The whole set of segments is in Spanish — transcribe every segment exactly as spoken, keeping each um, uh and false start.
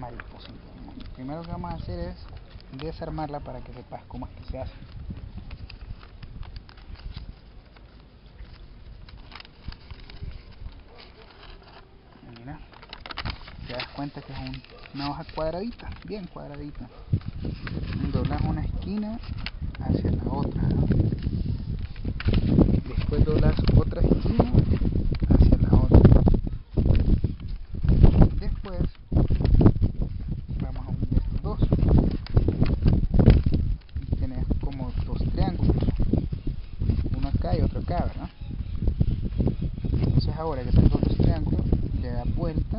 mariposa. Lo primero que vamos a hacer es desarmarla para que sepas cómo es que se hace. Mira, te das cuenta que es un, una hoja cuadradita, bien cuadradita. Doblas una esquina hacia la otra, ¿no? Después doblas otra esquina hacia la otra. Después vamos a unir estos dos y tenés como dos triángulos, uno acá y otro acá, ¿verdad? Entonces ahora que tengo dos triángulos, le das vuelta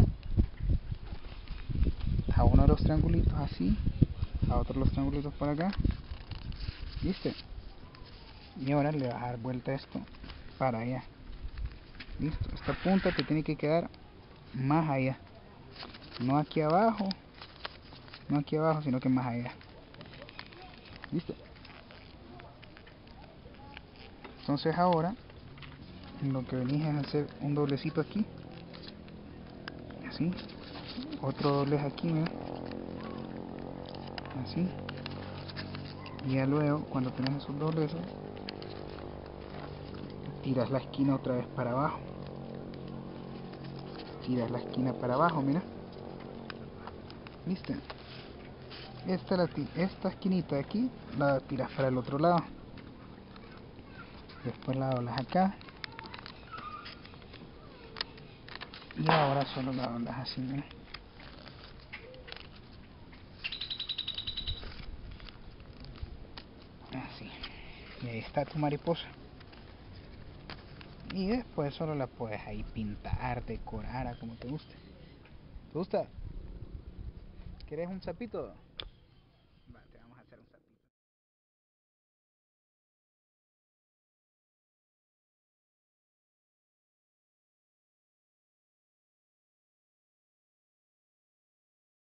a uno de los triangulitos así, a otro de los triangulitos por acá, ¿viste? Y ahora le vas a dar vuelta a esto para allá. Listo, esta punta te tiene que quedar más allá, no aquí abajo, no aquí abajo, sino que más allá. ¿Listo? Entonces ahora lo que venís es hacer un doblecito aquí, así, otro doblez aquí, mira, así, y ya luego cuando tenés esos dobleces tiras la esquina otra vez para abajo, tiras la esquina para abajo, mira, ¿viste? Esta, la, esta esquinita de aquí la tiras para el otro lado, después la doblas acá y ahora solo la doblas así, mira. Así, y ahí está tu mariposa. Y después solo la puedes ahí pintar, decorar a como te guste. ¿Te gusta? ¿Quieres un sapito? Va, te vamos a hacer un sapito.